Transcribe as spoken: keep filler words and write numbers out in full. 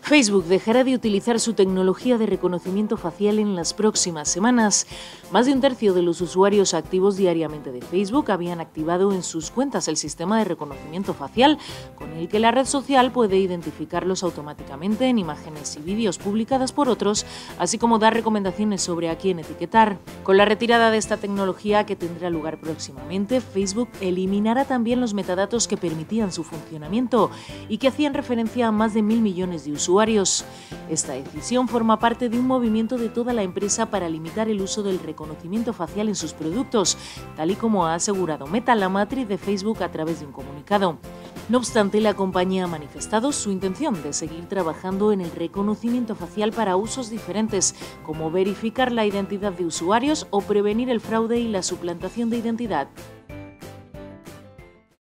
Facebook dejará de utilizar su tecnología de reconocimiento facial en las próximas semanas. Más de un tercio de los usuarios activos diariamente de Facebook habían activado en sus cuentas el sistema de reconocimiento facial, con el que la red social puede identificarlos automáticamente en imágenes y vídeos publicadas por otros, así como dar recomendaciones sobre a quién etiquetar. Con la retirada de esta tecnología, que tendrá lugar próximamente, Facebook eliminará también los metadatos que permitían su funcionamiento y que hacían referencia a más de mil millones de usuarios. Esta decisión forma parte de un movimiento de toda la empresa para limitar el uso del reconocimiento facial en sus productos, tal y como ha asegurado Meta, la matriz de Facebook, a través de un comunicado. No obstante, la compañía ha manifestado su intención de seguir trabajando en el reconocimiento facial para usos diferentes, como verificar la identidad de usuarios o prevenir el fraude y la suplantación de identidad.